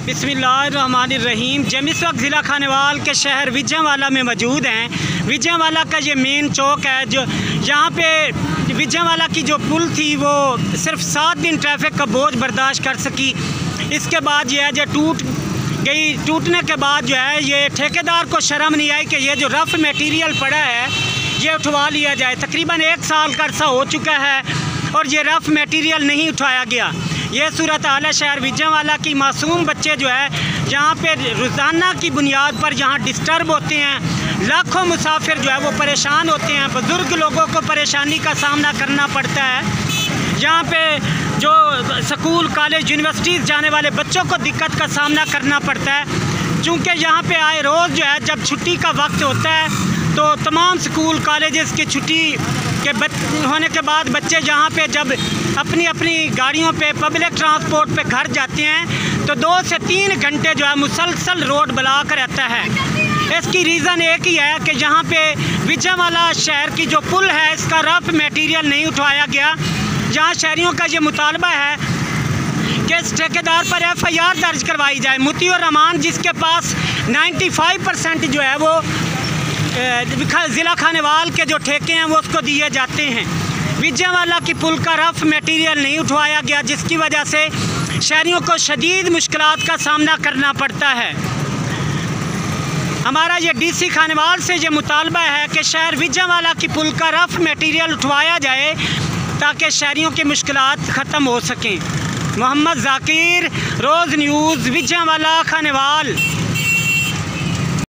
बिस्मिल्लाहिर्रहमानिर्रहीम। जब इस वक्त ज़िला खानेवाल के शहर विजयवाला में मौजूद हैं। विजयवाला का ये मेन चौक है, जो यहाँ पे विजयवाला की जो पुल थी वो सिर्फ 7 दिन ट्रैफिक का बोझ बर्दाश्त कर सकी। इसके बाद ये है जो टूट गई। टूटने के बाद जो है ये ठेकेदार को शर्म नहीं आई कि ये जो रफ़ मटेरियल पड़ा है ये उठवा लिया जाए। तकरीबन 1 साल का अरसा हो चुका है और ये रफ़ मटेरियल नहीं उठाया गया। ये सूरत हाल है शहर विजयवाला की। मासूम बच्चे जो है यहाँ पे रोज़ाना की बुनियाद पर यहाँ डिस्टर्ब होते हैं। लाखों मुसाफिर जो है वो परेशान होते हैं। बुज़ुर्ग लोगों को परेशानी का सामना करना पड़ता है। यहाँ पे जो स्कूल कॉलेज यूनिवर्सिटीज़ जाने वाले बच्चों को दिक्कत का सामना करना पड़ता है। चूँकि यहाँ पे आए रोज़ जो है जब छुट्टी का वक्त होता है तो तमाम स्कूल कॉलेजेस की छुट्टी के होने के बाद बच्चे यहाँ पे जब अपनी अपनी गाड़ियों पे पब्लिक ट्रांसपोर्ट पे घर जाते हैं तो 2 से 3 घंटे जो है मुसलसल रोड ब्लॉक रहता है। इसकी रीज़न एक ही है कि यहाँ पे विजयवाला शहर की जो पुल है इसका रफ़ मटेरियल नहीं उठाया गया। जहाँ शहरियों का ये मुतालबा है कि इस ठेकेदार पर FIR दर्ज करवाई जाए। मुतीउर रहमान जिसके पास 95% जो है वो ज़िला खानेवाल के जो ठेके हैं वो उसको दिए जाते हैं। विजयवाला की पुल का रफ़ मटेरियल नहीं उठवाया गया, जिसकी वजह से शहरियों को शदीद मुश्किलात का सामना करना पड़ता है। हमारा ये DC खानेवाल से ये मुतालबा है कि शहर विजयवाला की पुल का रफ़ मटेरियल उठवाया जाए ताकि शहरियों की मुश्किलात ख़त्म हो सकें। मोहम्मद ज़ाकिर, रोज़ न्यूज़, विजयवाला, खानेवाल।